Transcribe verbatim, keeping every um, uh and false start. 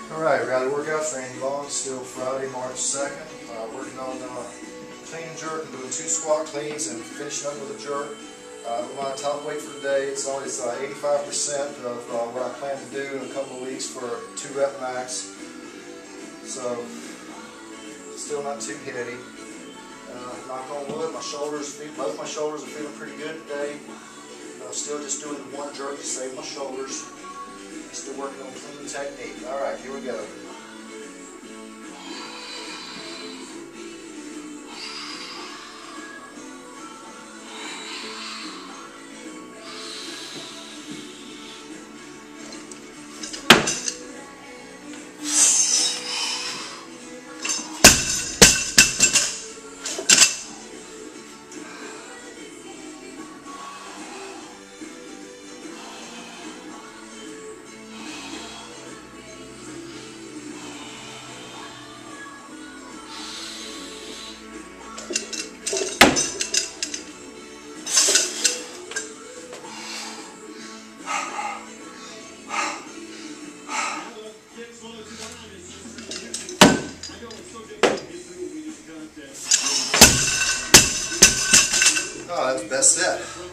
Alright, rally workouts, Randy Long, still Friday, March second. Uh, working on uh, clean and jerk and doing two squat cleans and finishing up with a jerk. Uh, my top weight for today, it's only uh, eighty-five percent of uh, what I plan to do in a couple of weeks for two rep max. So, still not too heavy. Uh, knock on wood, my shoulders, both my shoulders are feeling pretty good today. I'm still just doing the one jerk to save my shoulders. Still working on clean technique. Alright, here we go. Oh, that's the best set.